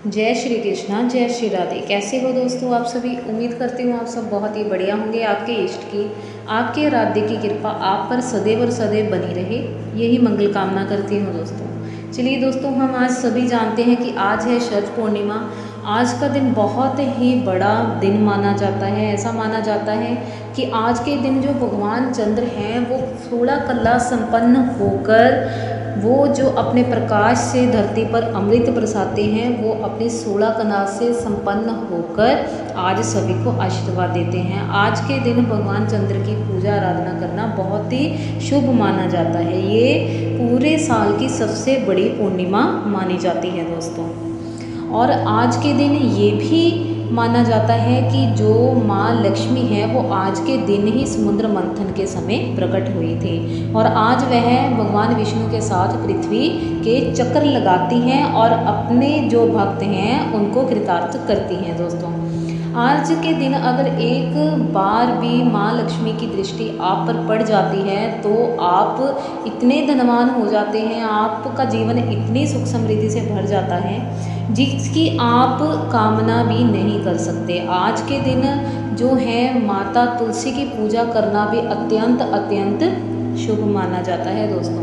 जय श्री कृष्णा, जय श्री राधे। कैसे हो दोस्तों आप सभी। उम्मीद करती हूँ आप सब बहुत ही बढ़िया होंगे। आपके इष्ट की, आपके आराध्य की कृपा आप पर सदैव और सदैव बनी रहे, यही मंगल कामना करती हूँ दोस्तों। चलिए दोस्तों, हम आज सभी जानते हैं कि आज है शरद पूर्णिमा। आज का दिन बहुत ही बड़ा दिन माना जाता है। ऐसा माना जाता है कि आज के दिन जो भगवान चंद्र हैं वो 16 कला संपन्न होकर वो जो अपने प्रकाश से धरती पर अमृत बरसाते हैं, वो अपनी 16 कला से संपन्न होकर आज सभी को आशीर्वाद देते हैं। आज के दिन भगवान चंद्र की पूजा आराधना करना बहुत ही शुभ माना जाता है। ये पूरे साल की सबसे बड़ी पूर्णिमा मानी जाती है दोस्तों। और आज के दिन ये भी माना जाता है कि जो माँ लक्ष्मी है वो आज के दिन ही समुद्र मंथन के समय प्रकट हुई थी, और आज वह भगवान विष्णु के साथ पृथ्वी के चक्कर लगाती हैं और अपने जो भक्त हैं उनको कृतार्थ करती हैं दोस्तों। आज के दिन अगर एक बार भी माँ लक्ष्मी की दृष्टि आप पर पड़ जाती है तो आप इतने धनवान हो जाते हैं, आपका जीवन इतनी सुख समृद्धि से भर जाता है जिसकी आप कामना भी नहीं कर सकते। आज के दिन जो है माता तुलसी की पूजा करना भी अत्यंत अत्यंत शुभ माना जाता है दोस्तों।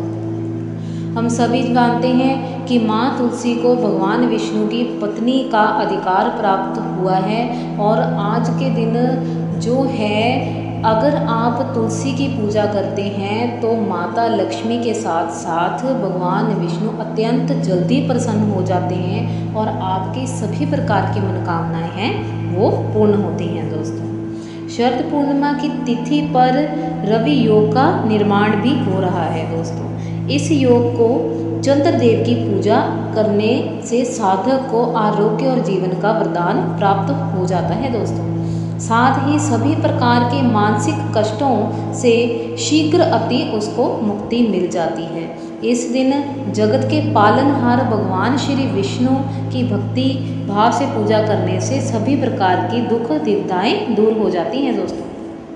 हम सभी जानते हैं कि माँ तुलसी को भगवान विष्णु की पत्नी का अधिकार प्राप्त हुआ है, और आज के दिन जो है अगर आप तुलसी की पूजा करते हैं तो माता लक्ष्मी के साथ साथ भगवान विष्णु अत्यंत जल्दी प्रसन्न हो जाते हैं और आपकी सभी प्रकार की मनोकामनाएं हैं वो पूर्ण होती हैं दोस्तों। शरद पूर्णिमा की तिथि पर रवि योग का निर्माण भी हो रहा है दोस्तों। इस योग को चंद्रदेव की पूजा करने से साधक को आरोग्य और जीवन का वरदान प्राप्त हो जाता है दोस्तों। साथ ही सभी प्रकार के मानसिक कष्टों से शीघ्र अति उसको मुक्ति मिल जाती है। इस दिन जगत के पालनहार भगवान श्री विष्णु की भक्ति भाव से पूजा करने से सभी प्रकार की दुख दुविधाएं दूर हो जाती हैं दोस्तों।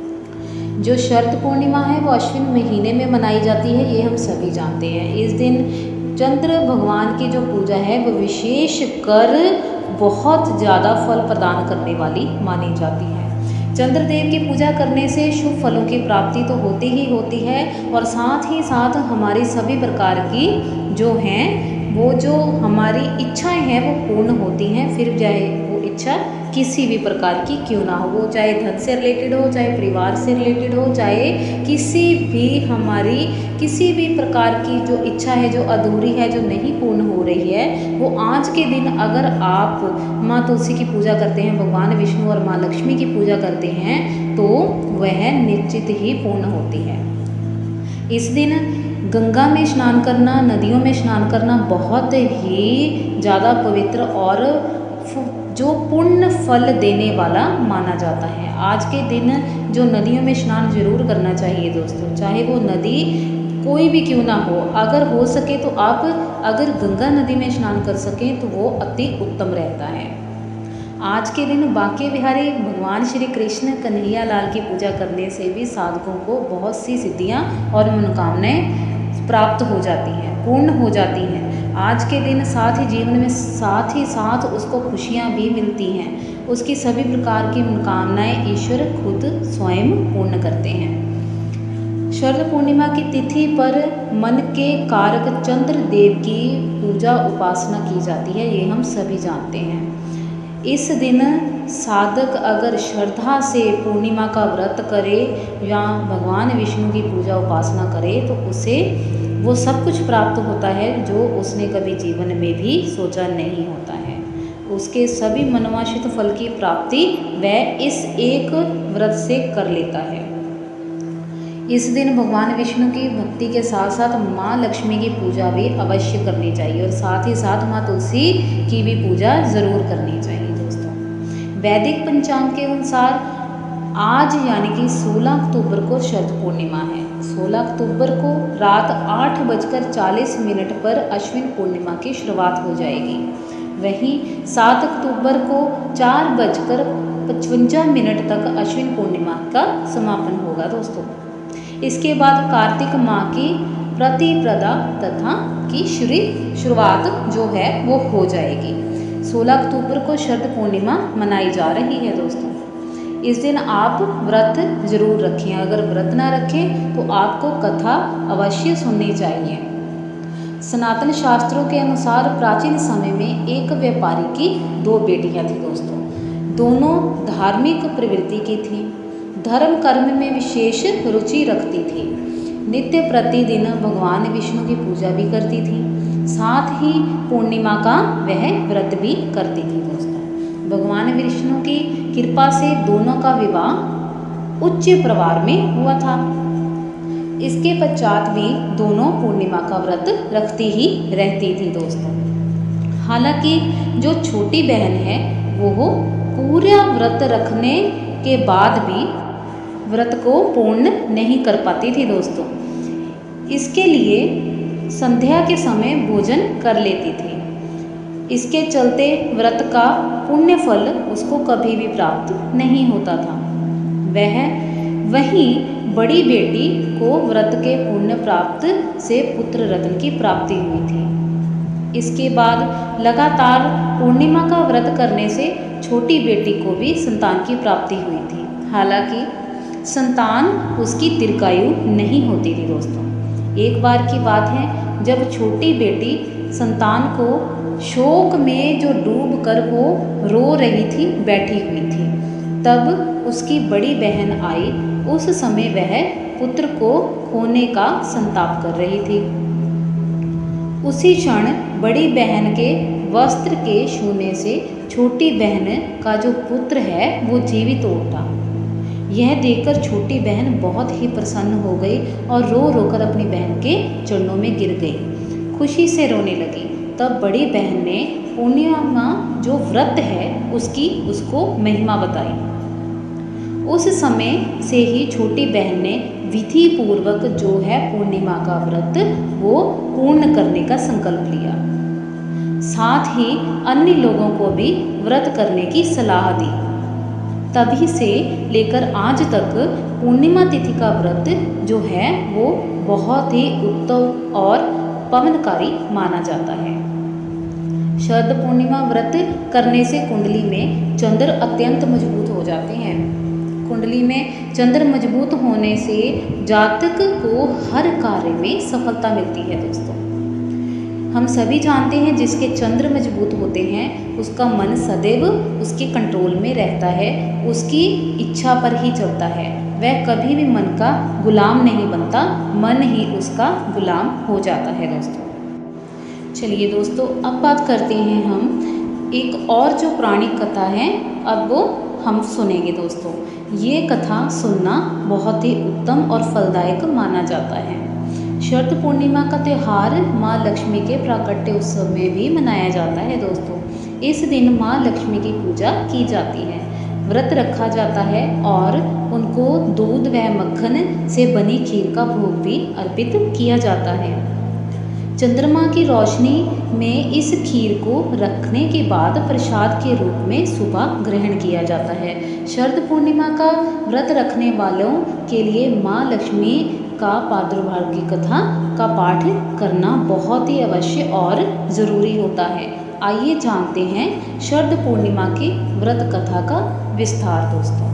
जो शरद पूर्णिमा है वो अश्विन महीने में मनाई जाती है, ये हम सभी जानते हैं। इस दिन चंद्र भगवान की जो पूजा है वो विशेष कर बहुत ज़्यादा फल प्रदान करने वाली मानी जाती है। चंद्रदेव की पूजा करने से शुभ फलों की प्राप्ति तो होती ही होती है, और साथ ही साथ हमारी सभी प्रकार की जो हैं वो जो हमारी इच्छाएं हैं वो पूर्ण होती हैं, फिर चाहे वो इच्छा किसी भी प्रकार की क्यों ना हो, वो चाहे धन से रिलेटेड हो, चाहे परिवार से रिलेटेड हो, चाहे किसी भी प्रकार की जो इच्छा है जो अधूरी है, जो नहीं पूर्ण हो रही है, वो आज के दिन अगर आप माँ तुलसी की पूजा करते हैं, भगवान विष्णु और माँ लक्ष्मी की पूजा करते हैं तो वह निश्चित ही पूर्ण होती है। इस दिन गंगा में स्नान करना, नदियों में स्नान करना बहुत ही ज़्यादा पवित्र और जो पुण्य फल देने वाला माना जाता है। आज के दिन जो नदियों में स्नान जरूर करना चाहिए दोस्तों, चाहे वो नदी कोई भी क्यों ना हो। अगर हो सके तो आप अगर गंगा नदी में स्नान कर सकें तो वो अति उत्तम रहता है। आज के दिन बांके बिहारी भगवान श्री कृष्ण कन्हैया लाल की पूजा करने से भी साधकों को बहुत सी सिद्धियां और मनोकामनाएं प्राप्त हो जाती हैं, पूर्ण हो जाती हैं। आज के दिन साथ ही जीवन में साथ ही साथ उसको खुशियाँ भी मिलती हैं। उसकी सभी प्रकार की मनोकामनाएं ईश्वर खुद स्वयं पूर्ण करते हैं। शरद पूर्णिमा की तिथि पर मन के कारक चंद्र देव की पूजा उपासना की जाती है, ये हम सभी जानते हैं। इस दिन साधक अगर श्रद्धा से पूर्णिमा का व्रत करे या भगवान विष्णु की पूजा उपासना करे तो उसे वो सब कुछ प्राप्त होता है जो उसने कभी जीवन में भी सोचा नहीं होता है। उसके सभी मनोवांछित फल की प्राप्ति वह इस एक व्रत से कर लेता है। इस दिन भगवान विष्णु की भक्ति के साथ साथ माँ लक्ष्मी की पूजा भी अवश्य करनी चाहिए, और साथ ही साथ माँ तुलसी की भी पूजा ज़रूर करनी चाहिए दोस्तों। वैदिक पंचांग के अनुसार आज यानी कि 16 अक्टूबर को शरद पूर्णिमा है। 16 अक्टूबर को रात 8:40 पर अश्विन पूर्णिमा की शुरुआत हो जाएगी। वहीं 7 अक्टूबर को 4:55 तक अश्विन पूर्णिमा का समापन होगा दोस्तों। इसके बाद कार्तिक माह की प्रतिपदा तथा की शुरुआत जो है वो हो जाएगी। 16 अक्टूबर को शरद पूर्णिमा मनाई जा रही है दोस्तों। इस दिन आप व्रत जरूर रखें। अगर व्रत ना रखें तो आपको कथा अवश्य सुननी चाहिए। सनातन शास्त्रों के अनुसार प्राचीन समय में एक व्यापारी की 2 बेटियां थी दोस्तों। दोनों धार्मिक प्रवृत्ति की थीं, धर्म कर्म में विशेष रुचि रखती थी, नित्य प्रतिदिन भगवान विष्णु की पूजा भी करती थी, साथ ही पूर्णिमा का वह व्रत भी करती थी दोस्तों। भगवान विष्णु की कृपा से दोनों का विवाह उच्च परिवार में हुआ था। इसके पश्चात भी दोनों पूर्णिमा का व्रत रखती ही रहती थी दोस्तों। हालांकि जो छोटी बहन है वो पूरा व्रत रखने के बाद भी व्रत को पूर्ण नहीं कर पाती थी दोस्तों। इसके लिए संध्या के समय भोजन कर लेती थी। इसके चलते व्रत का पुण्य फल उसको कभी भी प्राप्त नहीं होता था। वहीं बड़ी बेटी को व्रत के पुण्य प्राप्त से पुत्र रत्न की प्राप्ति हुई थी। इसके बाद लगातार पूर्णिमा का व्रत करने से छोटी बेटी को भी संतान की प्राप्ति हुई थी। हालांकि संतान उसकी दीर्घायु नहीं होती थी दोस्तों। एक बार की बात है, जब छोटी बेटी संतान को शोक में जो डूब कर वो रो रही थी, बैठी हुई थी, तब उसकी बड़ी बहन आई। उस समय वह पुत्र को खोने का संताप कर रही थी। उसी क्षण बड़ी बहन के वस्त्र के छूने से छोटी बहन का जो पुत्र है वो जीवित उठा। यह देखकर छोटी बहन बहुत ही प्रसन्न हो गई और रो रोकर अपनी बहन के चरणों में गिर गई, खुशी से रोने लगी। तब बड़ी बहन ने पूर्णिमा जो व्रत है उसको महिमा बताई। उस समय से ही छोटी बहन ने विधि पूर्वक जो है पूर्णिमा का व्रत वो पूर्ण करने का संकल्प लिया। साथ ही अन्य लोगों को भी व्रत करने की सलाह दी। तभी से लेकर आज तक पूर्णिमा तिथि का व्रत जो है वो बहुत ही उत्तम और पवनकारी माना जाता है। शरद पूर्णिमा व्रत करने से कुंडली में चंद्र अत्यंत मजबूत हो जाते हैं। कुंडली में चंद्र मजबूत होने से जातक को हर कार्य में सफलता मिलती है दोस्तों। हम सभी जानते हैं जिसके चंद्र मजबूत होते हैं उसका मन सदैव उसके कंट्रोल में रहता है, उसकी इच्छा पर ही चलता है। वह कभी भी मन का गुलाम नहीं बनता, मन ही उसका गुलाम हो जाता है दोस्तों। चलिए दोस्तों, अब बात करते हैं हम एक और जो पौराणिक कथा है, अब वो हम सुनेंगे दोस्तों। ये कथा सुनना बहुत ही उत्तम और फलदायक माना जाता है। शरद पूर्णिमा का त्यौहार माँ लक्ष्मी के प्राकट्य उत्सव में भी मनाया जाता है दोस्तों। इस दिन माँ लक्ष्मी की पूजा की जाती है, व्रत रखा जाता है और उनको दूध व मक्खन से बनी खीर का भोग भी अर्पित किया जाता है। चंद्रमा की रोशनी में इस खीर को रखने के बाद प्रसाद के रूप में सुबह ग्रहण किया जाता है। शरद पूर्णिमा का व्रत रखने वालों के लिए माँ लक्ष्मी का प्रादुर्भाव की कथा का पाठ करना बहुत ही अवश्य और ज़रूरी होता है। आइए जानते हैं शरद पूर्णिमा की व्रत कथा का विस्तार दोस्तों।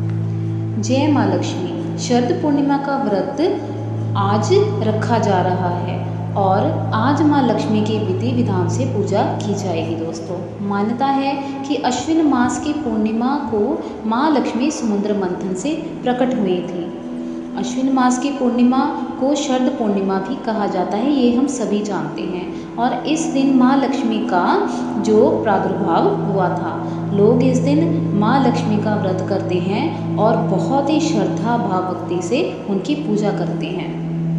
जय माँ लक्ष्मी। शरद पूर्णिमा का व्रत आज रखा जा रहा है और आज माँ लक्ष्मी की विधि विधान से पूजा की जाएगी दोस्तों। मान्यता है कि अश्विन मास की पूर्णिमा को माँ लक्ष्मी समुद्र मंथन से प्रकट हुई थी। अश्विन मास की पूर्णिमा को शरद पूर्णिमा भी कहा जाता है, ये हम सभी जानते हैं। और इस दिन माँ लक्ष्मी का जो प्रादुर्भाव हुआ था, लोग इस दिन माँ लक्ष्मी का व्रत करते हैं और बहुत ही श्रद्धा भाव भक्ति से उनकी पूजा करते हैं।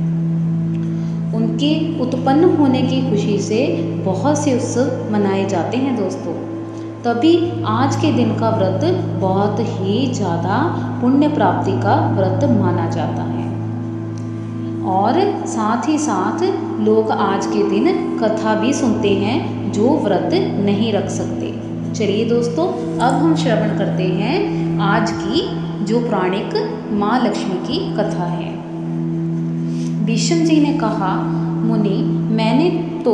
उनके उत्पन्न होने की खुशी से बहुत से उत्सव मनाए जाते हैं दोस्तों। तभी आज के दिन का व्रत बहुत ही ज़्यादा पुण्य प्राप्ति का व्रत माना जाता है। और साथ ही साथ लोग आज के दिन कथा भी सुनते हैं जो व्रत नहीं रख सकते। चलिए दोस्तों, अब हम श्रवण करते हैं आज की जो पौराणिक माँ लक्ष्मी की कथा है। भीष्म जी ने कहा, मुनि, मैंने तो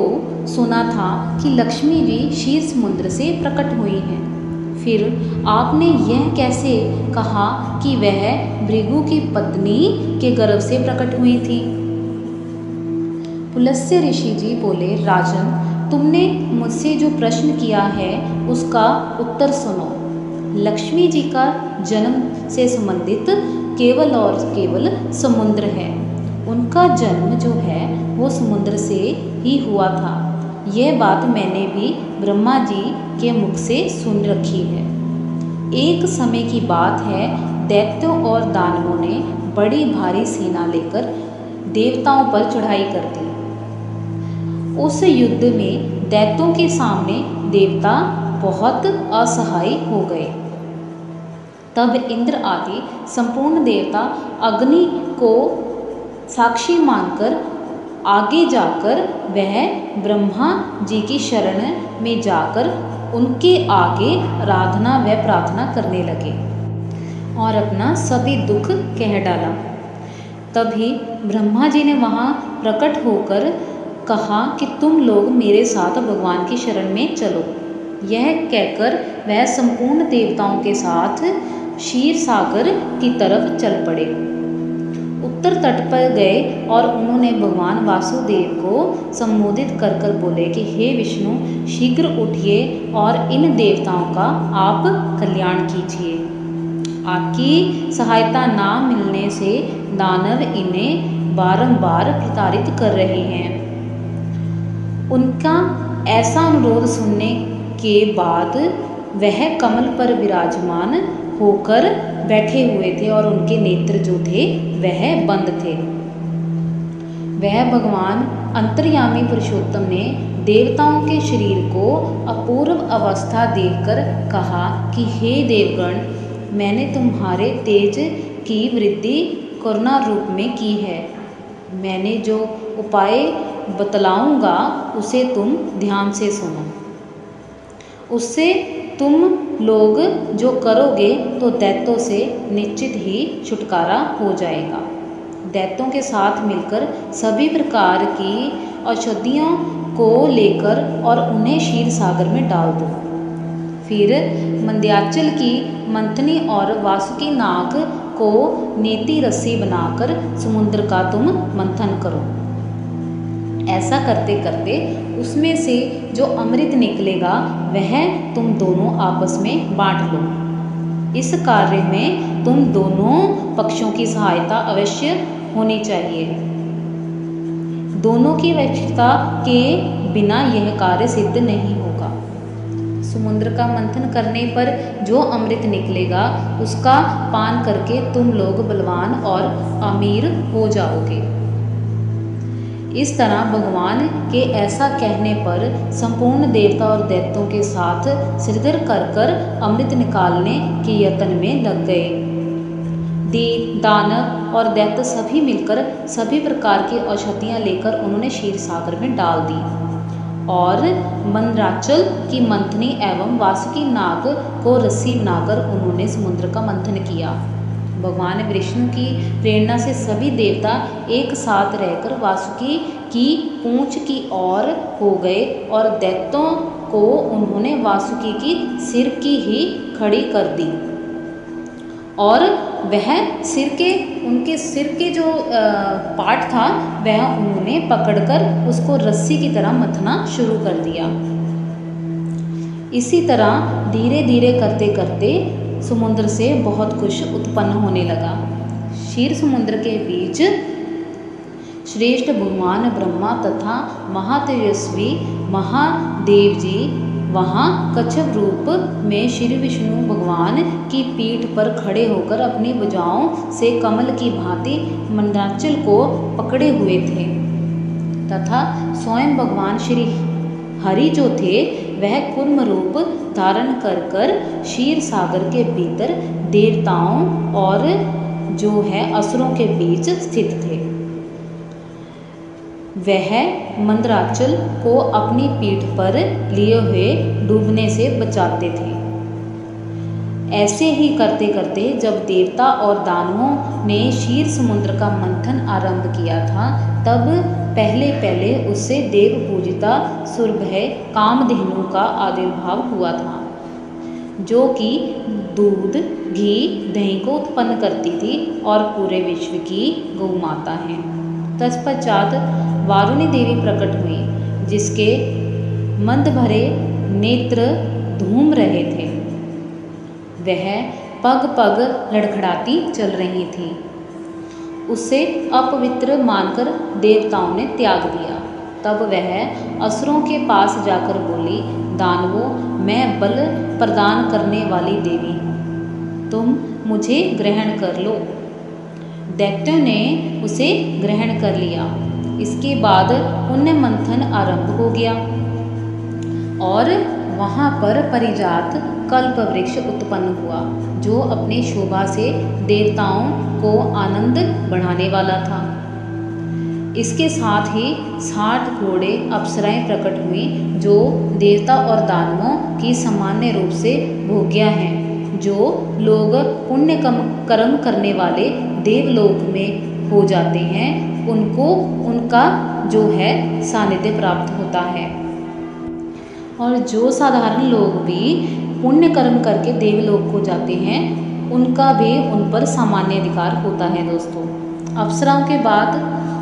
सुना था कि लक्ष्मी जी क्षीर समुद्र से प्रकट हुई हैं। फिर आपने यह कैसे कहा कि वह भृगु की पत्नी के गर्भ से प्रकट हुई थी? पुलस्त्य ऋषि जी बोले, राजन, तुमने मुझसे जो प्रश्न किया है उसका उत्तर सुनो। लक्ष्मी जी का जन्म से संबंधित केवल और केवल समुद्र है। उनका जन्म जो है वो समुद्र से ही हुआ था। यह बात मैंने भी ब्रह्मा जी के मुख से सुन रखी है। एक समय की बात है, दैत्यों और दानवों ने बड़ी भारी सेना लेकर देवताओं पर चढ़ाई कर दी। उस युद्ध में दैत्यों के सामने देवता बहुत असहाय हो गए। तब इंद्र आदि संपूर्ण देवता अग्नि को साक्षी मानकर आगे जाकर वह ब्रह्मा जी की शरण में जाकर उनके आगे आराधना व प्रार्थना करने लगे और अपना सभी दुख कह डाला। तभी ब्रह्मा जी ने वहाँ प्रकट होकर कहा कि तुम लोग मेरे साथ भगवान की शरण में चलो। यह कहकर वह संपूर्ण देवताओं के साथ क्षीर सागर की तरफ चल पड़े। उत्तर तट पर गए और उन्होंने भगवान वासुदेव को संबोधित कर कर बोले कि हे विष्णु, शीघ्र उठिए और इन देवताओं का आप कल्याण कीजिए। आपकी सहायता ना मिलने से दानव इन्हें बारंबार प्रताड़ित कर रहे हैं। उनका ऐसा अनुरोध सुनने के बाद वह कमल पर विराजमान होकर बैठे हुए थे और उनके नेत्र जो थे वह बंद थे। वह भगवान अंतर्यामी पुरुषोत्तम ने देवताओं के शरीर को अपूर्व अवस्था देखकर कहा कि हे देवगण, मैंने तुम्हारे तेज की वृद्धि करुणा रूप में की है। मैंने जो उपाय बतलाऊंगा उसे तुम ध्यान से सुनो। उससे तुम लोग जो करोगे तो दैत्यों से निश्चित ही छुटकारा हो जाएगा। दैत्यों के साथ मिलकर सभी प्रकार की औषधियों को लेकर और उन्हें क्षीर सागर में डाल दो। फिर मंद्याचल की मंथनी और वासुकी नाग को नेति रस्सी बनाकर समुद्र का तुम मंथन करो। ऐसा करते करते उसमें से जो अमृत निकलेगा वह तुम दोनों आपस में बांट लो। इस कार्य में तुम दोनों पक्षों की सहायता अवश्य होनी चाहिए। दोनों की वैक्षता के बिना यह कार्य सिद्ध नहीं होगा। समुद्र का मंथन करने पर जो अमृत निकलेगा उसका पान करके तुम लोग बलवान और अमीर हो जाओगे। इस तरह भगवान के ऐसा कहने पर संपूर्ण देवता और दैत्यों के साथ सिरदर कर कर अमृत निकालने के यत्न में लग गए। दानव और दैत्य सभी मिलकर सभी प्रकार की औषधियाँ लेकर उन्होंने क्षीर सागर में डाल दी और मंदराचल की मंथनी एवं वासुकी नाग को रस्सी बनाकर उन्होंने समुद्र का मंथन किया। भगवान विष्णु की प्रेरणा से सभी देवता एक साथ रहकर वासुकी की पूंछ की ओर हो गए और दैत्यों को उन्होंने वासुकी की सिर की ही खड़ी कर दी और वह उनके सिर के जो पार्ट था वह उन्होंने पकड़कर उसको रस्सी की तरह मथना शुरू कर दिया। इसी तरह धीरे धीरे करते करते समुद्र से बहुत कुछ उत्पन्न होने लगा। क्षीर समुद्र के बीच श्रेष्ठ भगवान ब्रह्मा तथा महातेजस्वी महादेव जी वहाँ कच्छप रूप में श्री विष्णु भगवान की पीठ पर खड़े होकर अपनी भुजाओं से कमल की भांति मंदराचल को पकड़े हुए थे तथा स्वयं भगवान श्री हरि जो थे वह कूर्म रूप धारण कर कर क्षीर सागर के भीतर देवताओं और जो है असुरों के बीच स्थित थे। वह मंदराचल को अपनी पीठ पर लिए हुए डूबने से बचाते थे। ऐसे ही करते करते जब देवता और दानवों ने क्षीर समुद्र का मंथन आरंभ किया था तब पहले पहले उससे देव पूजिता सुरभय कामधेनु का आविर्भाव हुआ था, जो कि दूध घी दही को उत्पन्न करती थी और पूरे विश्व की गौ माता है। तत्पश्चात वारुणी देवी प्रकट हुई, जिसके मंद भरे नेत्र धूम रहे थे। वह पग पग लड़खड़ाती चल रही थी। उसे अपवित्र मानकर देवताओं ने त्याग दिया। तब वह असुरों के पास जाकर बोली, दानवों, मैं बल प्रदान करने वाली देवी हूँ, तुम मुझे ग्रहण कर लो। दैत्यों ने उसे ग्रहण कर लिया। इसके बाद पुण्य मंथन आरंभ हो गया और वहाँ पर परिजात कल्प वृक्ष उत्पन्न हुआ, जो अपने शोभा से देवताओं को आनंद बढ़ाने वाला था। इसके साथ ही 60 घोड़े अप्सराएं प्रकट हुई, जो देवता और दानवों की सामान्य रूप से भोग्या हैं। जो लोग पुण्य कर्म करने वाले देवलोक में हो जाते हैं, उनको उनका जो है सानिध्य प्राप्त होता है। और जो साधारण लोग भी पुण्य कर्म करके देवलोक को जाते हैं, उनका भी उन पर सामान्य अधिकार होता है। दोस्तों, अप्सराओं के बाद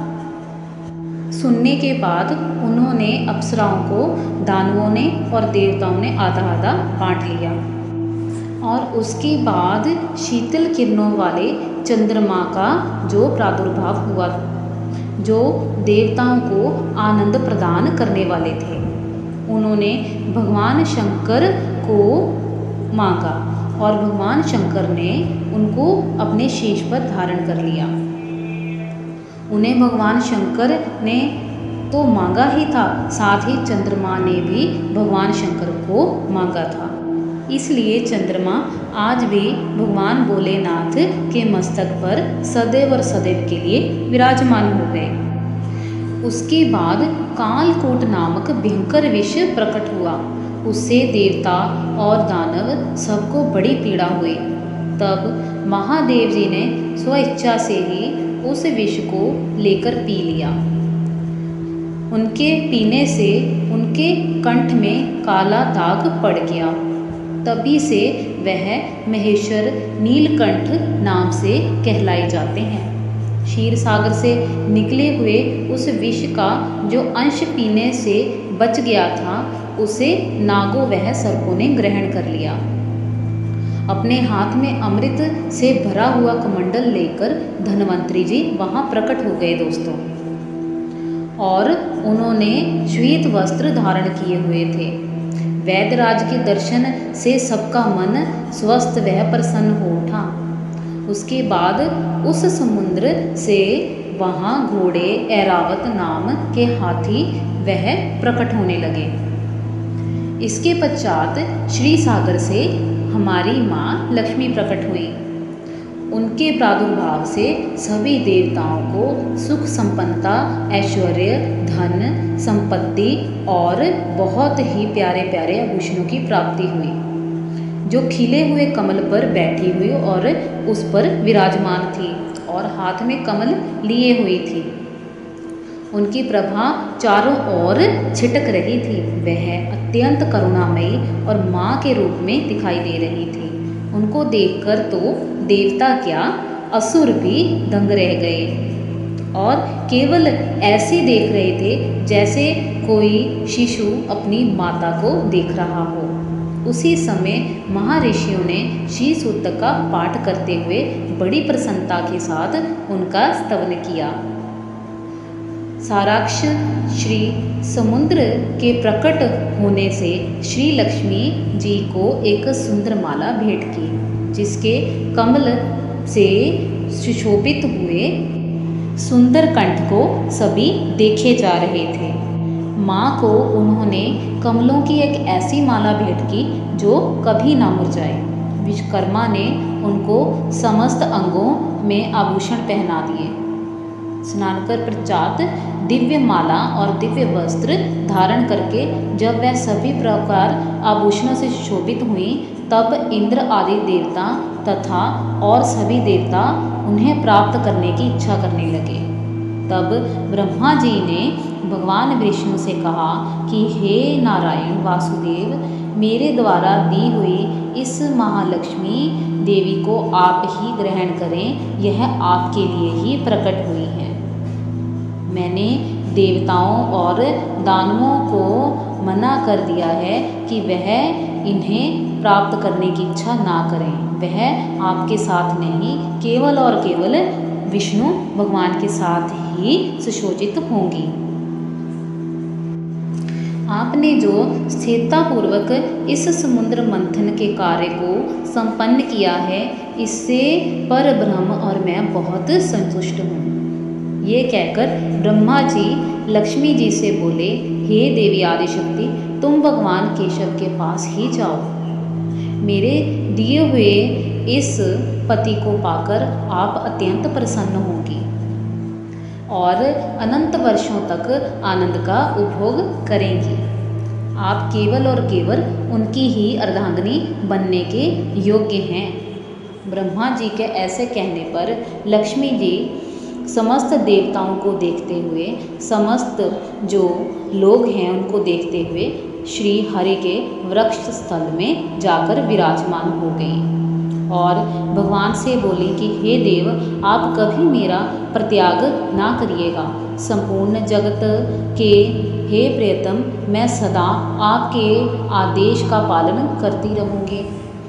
सुनने के बाद उन्होंने अप्सराओं को दानवों ने और देवताओं ने आधा आधा बांट लिया। और उसके बाद शीतल किरणों वाले चंद्रमा का जो प्रादुर्भाव हुआ, जो देवताओं को आनंद प्रदान करने वाले थे, उन्होंने भगवान शंकर को मांगा और भगवान शंकर ने उनको अपने शीश पर धारण कर लिया। उन्हें भगवान शंकर ने तो मांगा ही था, साथ ही चंद्रमा ने भी भगवान शंकर को मांगा था। इसलिए चंद्रमा आज भी भगवान भोलेनाथ के मस्तक पर सदैव और सदैव के लिए विराजमान हो गए। उसके बाद कालकूट नामक भयंकर विष प्रकट हुआ। उससे देवता और दानव सबको बड़ी पीड़ा हुई। तब महादेव जी ने स्वेच्छा से ही उस विष को लेकर पी लिया। उनके पीने से उनके कंठ में काला दाग पड़ गया। तभी से वह महेश्वर नीलकंठ नाम से कहलाए जाते हैं। क्षीर सागर से निकले हुए उस विष का जो अंश पीने से बच गया था, उसे नागों वह सर्पों ने ग्रहण कर लिया। अपने हाथ में अमृत से भरा हुआ कमंडल लेकर धन्वंतरी जी वहाँ प्रकट हो गए। दोस्तों, और उन्होंने श्वेत वस्त्र धारण किए हुए थे। वैद्यराज के दर्शन से सबका मन स्वस्थ वह प्रसन्न हो उठा। उसके बाद उस समुद्र से वहाँ घोड़े ऐरावत नाम के हाथी वह प्रकट होने लगे। इसके पश्चात श्री सागर से हमारी माँ लक्ष्मी प्रकट हुई। उनके प्रादुर्भाव से सभी देवताओं को सुख संपन्नता, ऐश्वर्य, धन संपत्ति और बहुत ही प्यारे प्यारे आभूषणों की प्राप्ति हुई, जो खिले हुए कमल पर बैठी हुई और उस पर विराजमान थी और हाथ में कमल लिए हुई थी। उनकी प्रभा चारों ओर छिटक रही थी। वह अत्यंत करुणामयी और माँ के रूप में दिखाई दे रही थी। उनको देखकर तो देवता क्या, असुर भी दंग रह गए और केवल ऐसे देख रहे थे जैसे कोई शिशु अपनी माता को देख रहा हो। उसी समय महर्षियों ने श्री सूक्त का पाठ करते हुए बड़ी प्रसन्नता के साथ उनका स्तवन किया। साराक्ष श्री समुद्र के प्रकट होने से श्री लक्ष्मी जी को एक सुंदर माला भेंट की, जिसके कमल से सुशोभित हुए सुंदर कंठ को सभी देखे जा रहे थे। माँ को उन्होंने कमलों की एक ऐसी माला भेंट की जो कभी ना मुरझाए। विश्वकर्मा ने उनको समस्त अंगों में आभूषण पहना दिए। स्नान कर पश्चात दिव्य माला और दिव्य वस्त्र धारण करके जब वह सभी प्रकार आभूषणों से शोभित हुई, तब इंद्र आदि देवता तथा और सभी देवता उन्हें प्राप्त करने की इच्छा करने लगे। तब ब्रह्मा जी ने भगवान विष्णु से कहा कि हे नारायण वासुदेव, मेरे द्वारा दी हुई इस महालक्ष्मी देवी को आप ही ग्रहण करें, यह आपके लिए ही प्रकट हुई है। मैंने देवताओं और दानवों को मना कर दिया है कि वह इन्हें प्राप्त करने की इच्छा ना करें। वह आपके साथ नहीं, केवल और केवल विष्णु भगवान के साथ ही सुशोभित होंगी। आपने जो स्थिरतापूर्वक इस समुद्र मंथन के कार्य को संपन्न किया है, इससे परब्रह्म और मैं बहुत संतुष्ट हूँ। ये कहकर ब्रह्मा जी लक्ष्मी जी से बोले, हे देवी आदिशक्ति, तुम भगवान केशव के पास ही जाओ। मेरे दिए हुए इस पति को पाकर आप अत्यंत प्रसन्न होंगी और अनंत वर्षों तक आनंद का उपभोग करेंगी। आप केवल और केवल उनकी ही अर्धांगिनी बनने के योग्य हैं। ब्रह्मा जी के ऐसे कहने पर लक्ष्मी जी समस्त देवताओं को देखते हुए, समस्त जो लोग हैं उनको देखते हुए श्री हरि के वृक्ष स्थल में जाकर विराजमान हो गई और भगवान से बोली कि हे देव, आप कभी मेरा परित्याग ना करिएगा। संपूर्ण जगत के हे प्रियतम, मैं सदा आपके आदेश का पालन करती रहूँगी,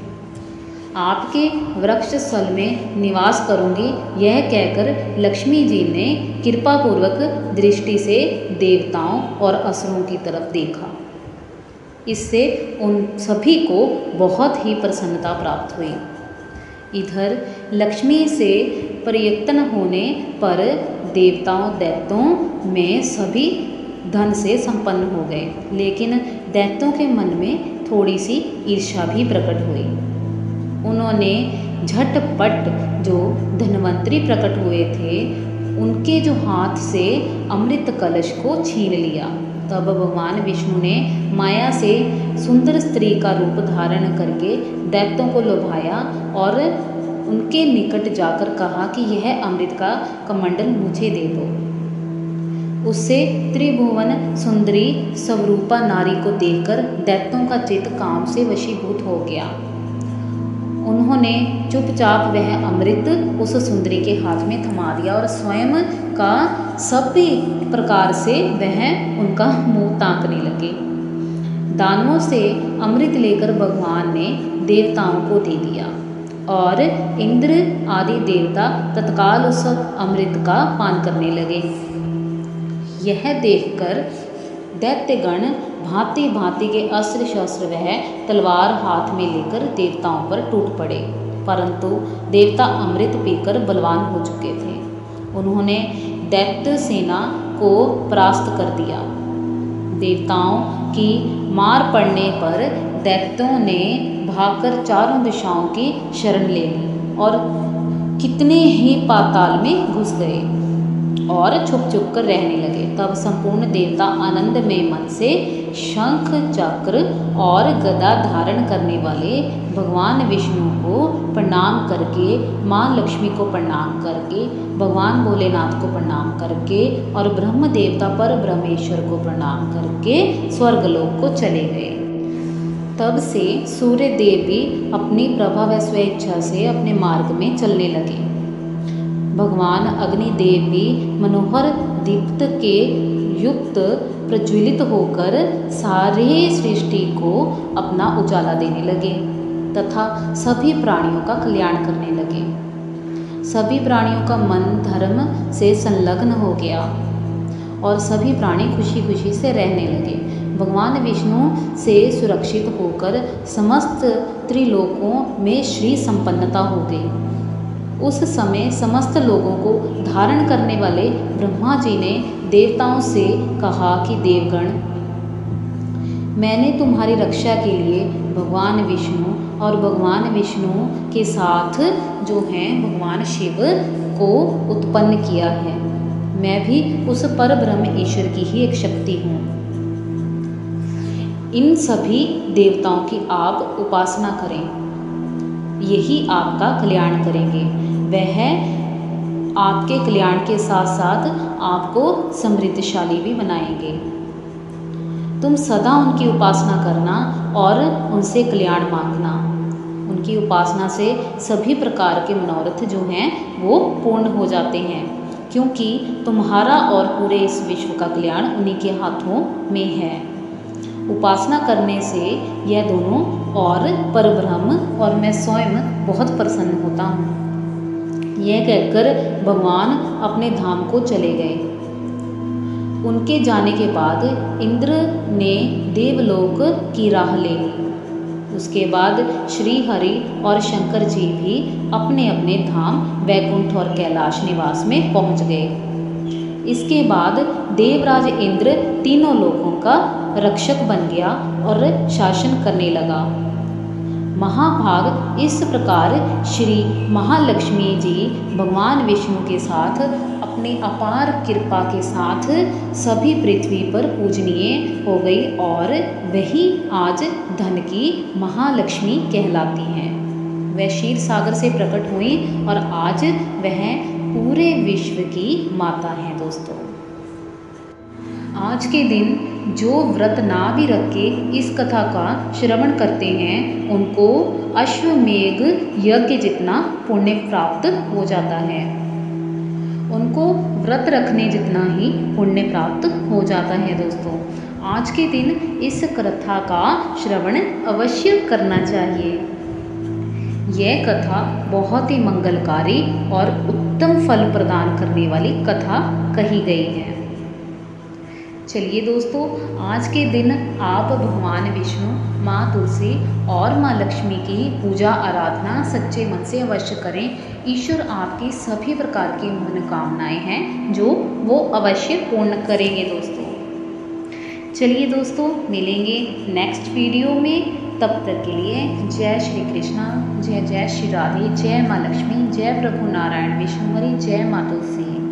आपके वृक्ष स्थल में निवास करूँगी। यह कहकर लक्ष्मी जी ने कृपापूर्वक दृष्टि से देवताओं और असुरों की तरफ देखा। इससे उन सभी को बहुत ही प्रसन्नता प्राप्त हुई। इधर लक्ष्मी से प्रयत्न होने पर देवताओं दैत्यों में सभी धन से संपन्न हो गए, लेकिन दैत्यों के मन में थोड़ी सी ईर्ष्या भी प्रकट हुई। उन्होंने झटपट जो धन्वंतरी प्रकट हुए थे, उनके जो हाथ से अमृत कलश को छीन लिया। तब भगवान विष्णु ने माया से सुंदर स्त्री का रूप धारण करके दैत्यों को लुभाया और उनके निकट जाकर कहा कि यह अमृत का कमंडल मुझे दे दो। उससे त्रिभुवन सुंदरी स्वरूपा नारी को देखकर दैत्यों का चित्त काम से वशीभूत हो गया। उन्होंने चुपचाप वह अमृत उस सुंदरी के हाथ में थमा दिया और स्वयं का सभी प्रकार से वह उनका मुंह ताकने लगे। दानवों से अमृत लेकर भगवान ने देवताओं को दे दिया और इंद्र आदि देवता तत्काल उस अमृत का पान करने लगे। यह देखकर दैत्यगण भांति भांति के अस्त्र शस्त्र वह तलवार हाथ में लेकर देवताओं पर टूट पड़े, परंतु देवता अमृत पीकर बलवान हो चुके थे। उन्होंने दैत्य सेना को परास्त कर दिया। देवताओं की मार पड़ने पर दैत्यों ने भागकर चारों दिशाओं की शरण ले ली और कितने ही पाताल में घुस गए और छुप छुप कर रहने लगे। तब संपूर्ण देवता आनंदमय मन से शंख चक्र और गदा धारण करने वाले भगवान विष्णु को प्रणाम करके, माँ लक्ष्मी को प्रणाम करके, भगवान भोलेनाथ को प्रणाम करके और ब्रह्म देवता पर ब्रह्मेश्वर को प्रणाम करके स्वर्गलोक को चले गए। तब से सूर्य देव भी अपनी प्रभा व स्वेच्छा से अपने मार्ग में चलने लगे। भगवान अग्निदेव भी मनोहर दीप्त के युक्त प्रज्वलित होकर सारे सृष्टि को अपना उजाला देने लगे तथा सभी प्राणियों का कल्याण करने लगे। सभी प्राणियों का मन धर्म से संलग्न हो गया और सभी प्राणी खुशी खुशी से रहने लगे। भगवान विष्णु से सुरक्षित होकर समस्त त्रिलोकों में श्री संपन्नता हो गई। उस समय समस्त लोगों को धारण करने वाले ब्रह्मा जी ने देवताओं से कहा कि देवगण, मैंने तुम्हारी रक्षा के लिए भगवान विष्णु और भगवान विष्णु के साथ जो हैं भगवान शिव को उत्पन्न किया है। मैं भी उस पर ब्रह्म ईश्वर की ही एक शक्ति हूँ। इन सभी देवताओं की आप उपासना करें, यही आपका कल्याण करेंगे। वह आपके कल्याण के साथ साथ आपको समृद्धशाली भी बनाएंगे। तुम सदा उनकी उपासना करना और उनसे कल्याण मांगना। उनकी उपासना से सभी प्रकार के मनोरथ जो हैं वो पूर्ण हो जाते हैं, क्योंकि तुम्हारा और पूरे इस विश्व का कल्याण उन्हीं के हाथों में है। उपासना करने से यह दोनों और परब्रह्म और मैं स्वयं बहुत प्रसन्न होता हूँ। यह कहकर भगवान अपने धाम को चले गए। उनके जाने के बाद इंद्र ने देवलोक की राह ले ली। उसके बाद श्री हरि और शंकर जी भी अपने अपने धाम वैकुंठ और कैलाश निवास में पहुँच गए। इसके बाद देवराज इंद्र तीनों लोकों का रक्षक बन गया और शासन करने लगा। महाभाग इस प्रकार श्री महालक्ष्मी जी भगवान विष्णु के साथ अपनी अपार कृपा के साथ सभी पृथ्वी पर पूजनीय हो गई और वही आज धन की महालक्ष्मी कहलाती हैं। वह क्षीर सागर से प्रकट हुई और आज वह पूरे विश्व की माता हैं। दोस्तों, आज के दिन जो व्रत ना भी रख के इस कथा का श्रवण करते हैं उनको अश्वमेघ यज्ञ जितना पुण्य प्राप्त हो जाता है। उनको व्रत रखने जितना ही पुण्य प्राप्त हो जाता है। दोस्तों, आज के दिन इस कथा का श्रवण अवश्य करना चाहिए। यह कथा बहुत ही मंगलकारी और उत्तम फल प्रदान करने वाली कथा कही गई है। चलिए दोस्तों, आज के दिन आप भगवान विष्णु, माँ तुलसी और माँ लक्ष्मी की पूजा आराधना सच्चे मन से अवश्य करें। ईश्वर आपकी सभी प्रकार की मनोकामनाएं हैं जो वो अवश्य पूर्ण करेंगे। दोस्तों, चलिए दोस्तों, मिलेंगे नेक्स्ट वीडियो में। तब तक के लिए जय श्री कृष्णा, जय जय श्री राधे, जय माँ लक्ष्मी, जय प्रभु नारायण विष्णु हरि, जय माँ तुलसी।